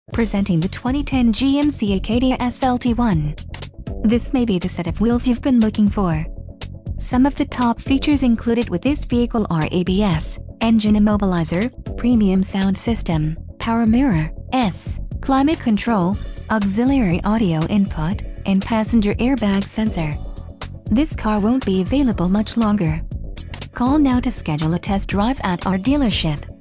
Presenting the 2010 GMC Acadia SLT1. This may be the set of wheels you've been looking for. Some of the top features included with this vehicle are ABS, engine immobilizer, premium sound system, power mirror, climate control, auxiliary audio input, and passenger airbag sensor. This car won't be available much longer. Call now to schedule a test drive at our dealership.